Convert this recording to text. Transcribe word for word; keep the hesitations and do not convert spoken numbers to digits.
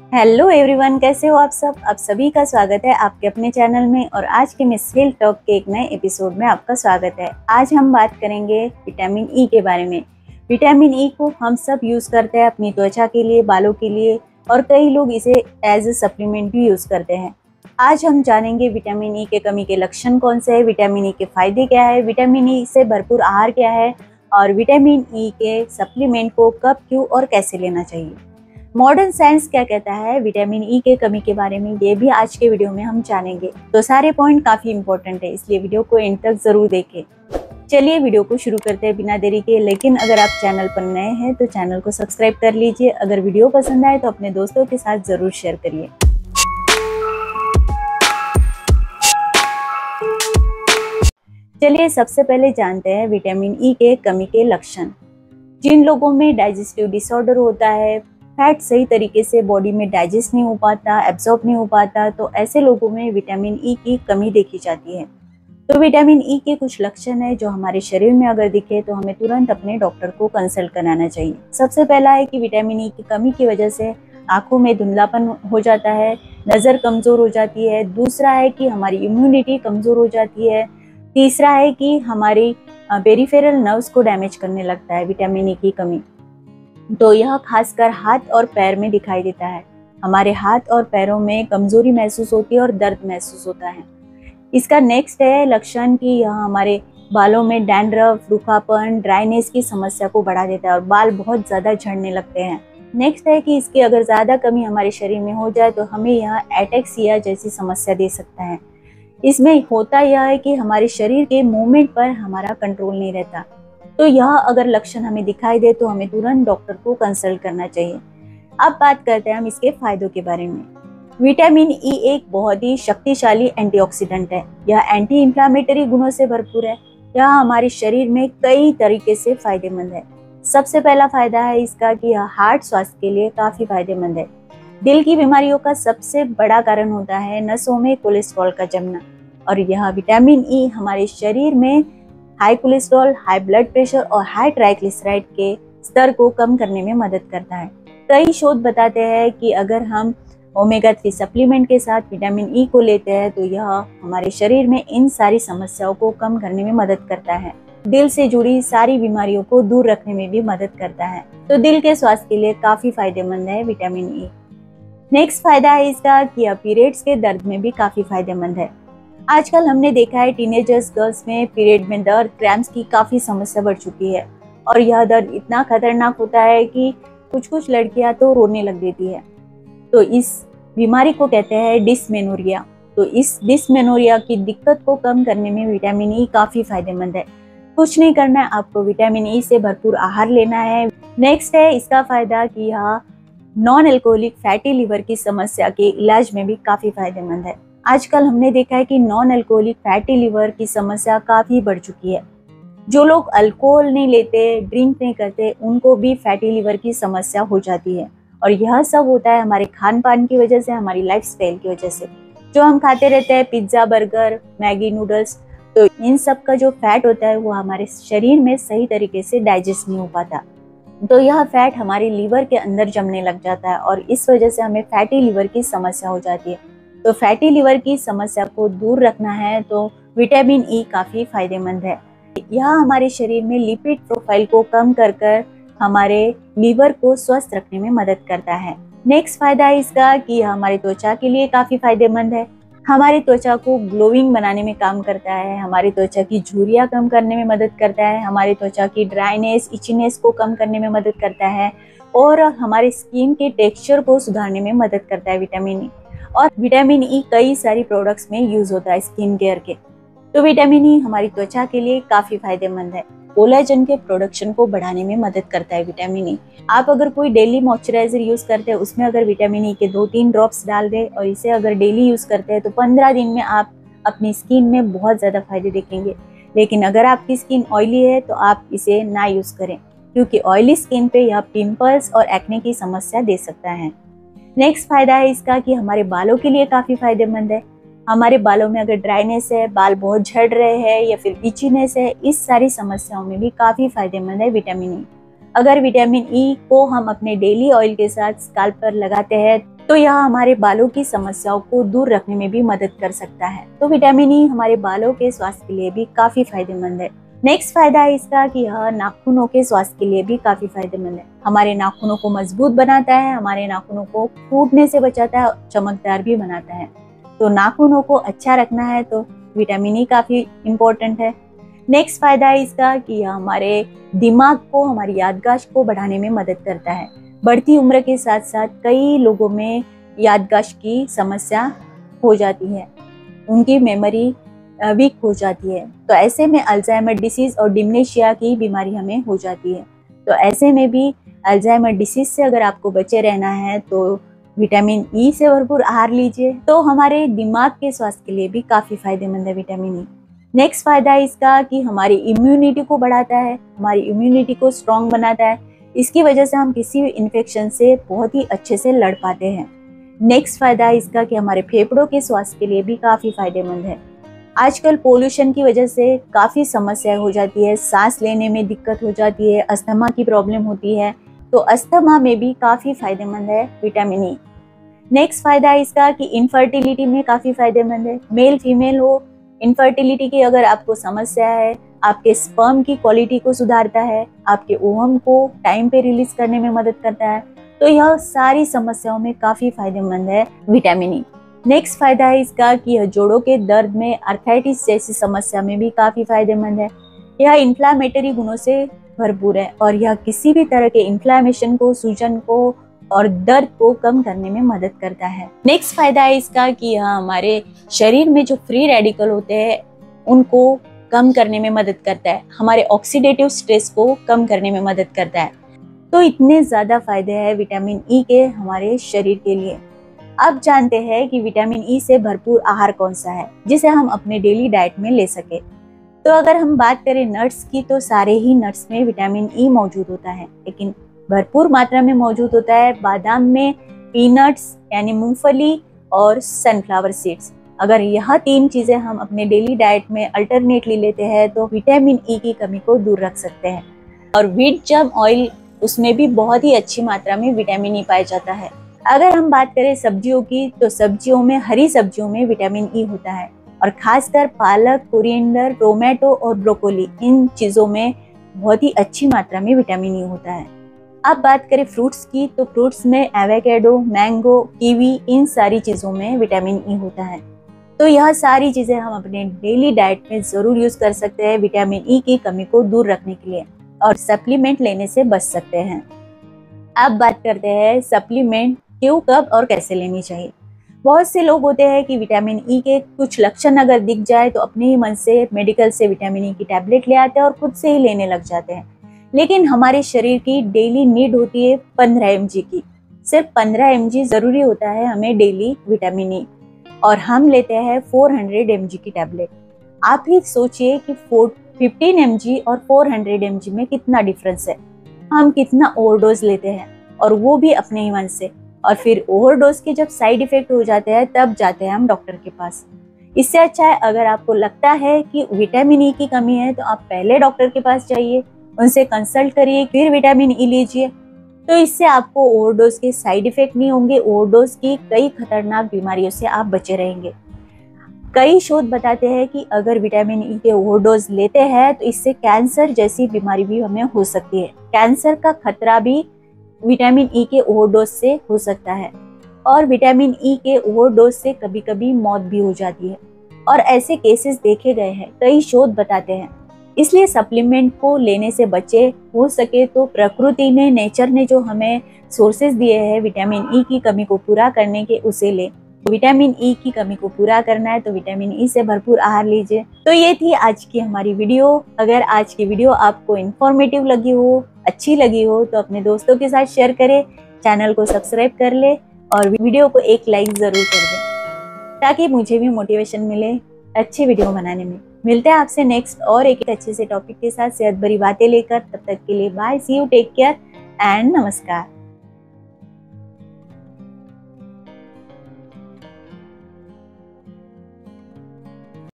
Hello everyone, कैसे हो आप सब। आप सभी का स्वागत है आपके अपने चैनल में और आज के मिस हेल्थ टॉक के एक नए एपिसोड में आपका स्वागत है। आज हम बात करेंगे विटामिन ई के बारे में। विटामिन ई को हम सब यूज़ करते हैं अपनी त्वचा के लिए, बालों के लिए, और कई लोग इसे एज ए सप्लीमेंट भी यूज़ करते हैं। आज हम जानेंगे विटामिन ई के कमी के लक्षण कौन से हैं, विटामिन ई के फायदे क्या है, विटामिन ई से भरपूर आहार क्या है और विटामिन ई के सप्लीमेंट को कब, क्यों और कैसे लेना चाहिए। मॉडर्न साइंस क्या कहता है विटामिन ई के कमी के बारे में, ये भी आज के वीडियो में हम जानेंगे। तो सारे पॉइंट काफी इंपॉर्टेंट है, इसलिए वीडियो को एंड तक जरूर देखें। चलिए वीडियो को शुरू करते हैं बिना देरी के। लेकिन अगर आप चैनल पर नए हैं तो चैनल को सब्सक्राइब कर लीजिए। अगर वीडियो पसंद आए तो अपने दोस्तों के साथ जरूर शेयर करिए। चलिए सबसे पहले जानते हैं विटामिन ई के कमी के लक्षण। जिन लोगों में डाइजेस्टिव डिसऑर्डर होता है, फैट सही तरीके से बॉडी में डाइजेस्ट नहीं हो पाता, एब्जॉर्ब नहीं हो पाता, तो ऐसे लोगों में विटामिन ई की कमी देखी जाती है। तो विटामिन ई के कुछ लक्षण है जो हमारे शरीर में अगर दिखे तो हमें तुरंत अपने डॉक्टर को कंसल्ट कराना चाहिए। सबसे पहला है कि विटामिन ई की कमी की वजह से आंखों में धुंधलापन हो जाता है, नज़र कमज़ोर हो जाती है। दूसरा है कि हमारी इम्यूनिटी कमज़ोर हो जाती है। तीसरा है कि हमारी पेरिफेरल नर्व्स को डैमेज करने लगता है विटामिन ई की कमी। तो यह खासकर हाथ और पैर में दिखाई देता है। हमारे हाथ और पैरों में कमजोरी महसूस होती है और दर्द महसूस होता है। इसका नेक्स्ट है लक्षण कि यह हमारे बालों में डैंड्रफ, रूखापन, ड्राइनेस की समस्या को बढ़ा देता है और बाल बहुत ज़्यादा झड़ने लगते हैं। नेक्स्ट है कि इसकी अगर ज़्यादा कमी हमारे शरीर में हो जाए तो हमें यह एटेक्सिया जैसी समस्या दे सकता है। इसमें होता यह है कि हमारे शरीर के मूवमेंट पर हमारा कंट्रोल नहीं रहता। तो यह अगर लक्षण हमें दिखाई दे तो हमें तुरंत डॉक्टर को कंसल्ट करना चाहिए। अब बात करते हैं हम इसके फायदों के बारे में। विटामिन ई एक बहुत ही शक्तिशाली एंटीऑक्सीडेंट है। यह एंटी इंफ्लेमेटरी गुणों से भरपूर है। यह हमारे शरीर में कई तरीके से फायदेमंद है। सबसे पहला फायदा है इसका कि यह हार्ट स्वास्थ्य के लिए काफी फायदेमंद है। दिल की बीमारियों का सबसे बड़ा कारण होता है नसों में कोलेस्ट्रॉल का जमना, और यह विटामिन ई हमारे शरीर में high cholesterol, high blood pressure और हाई ट्राइग्लिसराइड के स्तर को कम करने में मदद करता है। कई शोध बताते हैं कि अगर हम ओमेगा थ्री सप्लीमेंट के साथ विटामिन ई को लेते हैं तो यह हमारे शरीर में इन सारी समस्याओं को कम करने में मदद करता है। दिल से जुड़ी सारी बीमारियों को दूर रखने में भी मदद करता है। तो दिल के स्वास्थ्य के लिए काफी फायदेमंद है विटामिन ई। नेक्स्ट फायदा है इसका कि यह पीरियड्स के दर्द में भी काफी फायदेमंद है। आजकल हमने देखा है टीनेजर्स गर्ल्स में पीरियड में दर्द, क्रैम्प्स की काफ़ी समस्या बढ़ चुकी है और यह दर्द इतना खतरनाक होता है कि कुछ कुछ लड़कियां तो रोने लग देती है। तो इस बीमारी को कहते हैं डिस्मेनोरिया। तो इस डिस्मेनोरिया की दिक्कत को कम करने में विटामिन ई काफ़ी फायदेमंद है। कुछ नहीं करना है, आपको विटामिन ई से भरपूर आहार लेना है। नेक्स्ट है इसका फायदा कि यह नॉन एल्कोहलिक फैटी लिवर की समस्या के इलाज में भी काफ़ी फायदेमंद है। आजकल हमने देखा है कि नॉन अल्कोहलिक फैटी लिवर की समस्या काफ़ी बढ़ चुकी है। जो लोग अल्कोहल नहीं लेते, ड्रिंक नहीं करते, उनको भी फैटी लिवर की समस्या हो जाती है और यह सब होता है हमारे खान पान की वजह से, हमारी लाइफस्टाइल की वजह से। जो हम खाते रहते हैं पिज्ज़ा, बर्गर, मैगी, नूडल्स, तो इन सब का जो फैट होता है वो हमारे शरीर में सही तरीके से डाइजेस्ट नहीं हो पाता। तो यह फैट हमारे लीवर के अंदर जमने लग जाता है और इस वजह से हमें फैटी लिवर की समस्या हो जाती है। तो फैटी लिवर की समस्या को दूर रखना है तो विटामिन ई काफ़ी फायदेमंद है। यह हमारे शरीर में लिपिड प्रोफाइल को कम कर कर हमारे लीवर को स्वस्थ रखने में मदद करता है। नेक्स्ट फायदा है इसका कि यह हमारी त्वचा के लिए काफ़ी फायदेमंद है। हमारी त्वचा को ग्लोइंग बनाने में काम करता है, हमारी त्वचा की झुर्रियाँ कम करने में मदद करता है, हमारी त्वचा की ड्राइनेस, इचीनेस को कम करने में मदद करता है और हमारे स्किन के टेक्सचर को सुधारने में मदद करता है विटामिन ई। और विटामिन ई कई सारी प्रोडक्ट्स में यूज होता है स्किन केयर के। तो विटामिन ई हमारी त्वचा के लिए काफी फायदेमंद है। कोलेजन के प्रोडक्शन को बढ़ाने में मदद करता है विटामिन ई। आप अगर कोई डेली मॉइस्चराइजर यूज करते हैं, उसमें अगर विटामिन ई के दो तीन ड्रॉप्स डाल दें और इसे अगर डेली यूज करते हैं तो पंद्रह दिन में आप अपनी स्किन में बहुत ज्यादा फायदे देखेंगे। लेकिन अगर आपकी स्किन ऑयली है तो आप इसे ना यूज करें, क्योंकि ऑयली स्किन पे यह पिंपल्स और एक्ने की समस्या दे सकता है। नेक्स्ट फायदा है इसका कि हमारे बालों के लिए काफ़ी फायदेमंद है। हमारे बालों में अगर ड्राइनेस है, बाल बहुत झड़ रहे हैं या फिर इचीनेस है, इस सारी समस्याओं में भी काफ़ी फायदेमंद है विटामिन ई। अगर विटामिन ई को हम अपने डेली ऑयल के साथ स्काल्प पर लगाते हैं तो यह हमारे बालों की समस्याओं को दूर रखने में भी मदद कर सकता है। तो विटामिन ई हमारे बालों के स्वास्थ्य के लिए भी काफी फायदेमंद है। नेक्स्ट फायदा है इसका कि यह नाखूनों के स्वास्थ्य के लिए भी काफी फायदेमंद है। हमारे नाखूनों को मजबूत बनाता है, हमारे नाखूनों को फूटने से बचाता है, चमकदार भी बनाता है। तो नाखूनों को अच्छा रखना है तो विटामिन ई काफी इम्पोर्टेंट है। नेक्स्ट फायदा है इसका कि यह हमारे दिमाग को, हमारी याददाश्त को बढ़ाने में मदद करता है। बढ़ती उम्र के साथ साथ कई लोगों में याददाश्त की समस्या हो जाती है, उनकी मेमोरी वीक हो जाती है। तो ऐसे में अल्जाइमर डिसीज और डिमेंशिया की बीमारी हमें हो जाती है। तो ऐसे में भी अल्जाइमर डिसीज से अगर आपको बचे रहना है तो विटामिन ई से भरपूर आहार लीजिए। तो हमारे दिमाग के स्वास्थ्य के लिए भी काफी फायदेमंद है विटामिन ई। नेक्स्ट फायदा है इसका कि हमारी इम्यूनिटी को बढ़ाता है, हमारी इम्यूनिटी को स्ट्रॉन्ग बनाता है। इसकी वजह से हम किसी भी इन्फेक्शन से बहुत ही अच्छे से लड़ पाते हैं। नेक्स्ट फायदा है इसका कि हमारे फेफड़ों के स्वास्थ्य के लिए भी काफी फायदेमंद है। आजकल पोल्यूशन की वजह से काफी समस्याएं हो जाती है, सांस लेने में दिक्कत हो जाती है, अस्थमा की प्रॉब्लम होती है। तो अस्थमा में भी काफी फायदेमंद है विटामिन ई। नेक्स्ट फायदा है इसका कि इनफर्टिलिटी में काफी फायदेमंद है। मेल फीमेल हो, इनफर्टिलिटी की अगर आपको समस्या है, आपके स्पर्म की क्वालिटी को सुधारता है, आपके ओवम को टाइम पे रिलीज करने में मदद करता है। तो यह सारी समस्याओं में काफी फायदेमंद है विटामिन ई। नेक्स्ट फायदा है इसका कि यह जोड़ों के दर्द में, आर्थराइटिस जैसी समस्या में भी काफी फायदेमंद है। यह इन्फ्लामेटरी गुणों से भरपूर है और यह किसी भी तरह के इन्फ्लामेशन को, सूजन को और दर्द को कम करने में मदद करता है। नेक्स्ट फायदा है इसका कि यह हमारे शरीर में जो फ्री रेडिकल होते हैं उनको कम करने में मदद करता है, हमारे ऑक्सीडेटिव स्ट्रेस को कम करने में मदद करता है। तो इतने ज्यादा फायदे हैं विटामिन ई के हमारे शरीर के लिए। अब जानते हैं कि विटामिन ई से भरपूर आहार कौन सा है जिसे हम अपने डेली डाइट में ले सके। तो अगर हम बात करें नट्स की, तो सारे ही नट्स में विटामिन ई मौजूद होता है, लेकिन भरपूर मात्रा में मौजूद होता है बादाम में, पीनट्स यानी मूंगफली और सनफ्लावर सीड्स। अगर यह तीन चीजें हम अपने डेली डाइट में अल्टरनेटली लेते हैं तो विटामिन ई की कमी को दूर रख सकते हैं। और व्हीट जर्म ऑयल, उसमें भी बहुत ही अच्छी मात्रा में विटामिन ई पाया जाता है। अगर हम बात करें सब्जियों की, तो सब्जियों में, हरी सब्जियों में विटामिन ई होता है और खासकर पालक, कोरिएंडर, टोमेटो और ब्रोकोली, इन चीजों में बहुत ही अच्छी मात्रा में विटामिन ई होता है। अब बात करें फ्रूट्स की, तो फ्रूट्स में एवोकाडो, मैंगो, कीवी, इन सारी चीजों में विटामिन ई होता है। तो यह सारी चीजें हम अपने डेली डाइट में जरूर यूज कर सकते हैं विटामिन ई की कमी को दूर रखने के लिए, और सप्लीमेंट लेने से बच सकते हैं। अब बात करते हैं सप्लीमेंट क्यों, कब और कैसे लेनी चाहिए। बहुत से लोग होते हैं कि विटामिन ई के कुछ लक्षण अगर दिख जाए तो अपने ही मन से मेडिकल से विटामिन ई की टैबलेट ले आते हैं और खुद से ही लेने लग जाते हैं। लेकिन हमारे शरीर की डेली नीड होती है पंद्रह एम जी की, सिर्फ पंद्रह एम जी जरूरी होता है हमें डेली विटामिन ई, और हम लेते हैं चार सौ एम जी की टैबलेट। आप ही सोचिए कि पंद्रह एम जी और चार सौ एम जी में कितना डिफरेंस है। हम कितना ओवरडोज लेते हैं, और वो भी अपने ही मन से, और फिर ओवरडोज के जब साइड इफेक्ट हो जाते हैं तब जाते हैं हम डॉक्टर के पास। इससे अच्छा है अगर आपको लगता है कि विटामिन ई की कमी है तो आप पहले डॉक्टर के पास जाइए, उनसे कंसल्ट करिए, फिर विटामिन ई लीजिए। तो इससे आपको ओवरडोज के साइड इफेक्ट नहीं होंगे, ओवरडोज की कई खतरनाक बीमारियों से आप बचे रहेंगे। कई शोध बताते हैं कि अगर विटामिन ई के ओवरडोज लेते हैं तो इससे कैंसर जैसी बीमारी भी हमें हो सकती है। कैंसर का खतरा भी विटामिन ई के ओवरडोज से हो सकता है, और विटामिन ई के ओवरडोज से कभी कभी मौत भी हो जाती है, और ऐसे केसेस देखे गए हैं, कई शोध बताते हैं। इसलिए सप्लीमेंट को लेने से बचे, हो सके तो प्रकृति ने, नेचर ने जो हमें सोर्सेज दिए हैं विटामिन ई की कमी को पूरा करने के, उसे ले। विटामिन ई की कमी को पूरा करना है तो विटामिन ई से भरपूर आहार लीजिए। तो ये थी आज की हमारी वीडियो। अगर आज की वीडियो आपको इन्फॉर्मेटिव लगी हो, अच्छी लगी हो, तो अपने दोस्तों के साथ शेयर करें, चैनल को सब्सक्राइब कर ले और वीडियो को एक लाइक जरूर कर दें, ताकि मुझे भी मोटिवेशन मिले अच्छी वीडियो बनाने में। मिलते हैं आपसे नेक्स्ट और एक अच्छे से टॉपिक के साथ सेहत भरी बातें लेकर। तब तक के लिए bye, see you, take care and नमस्कार।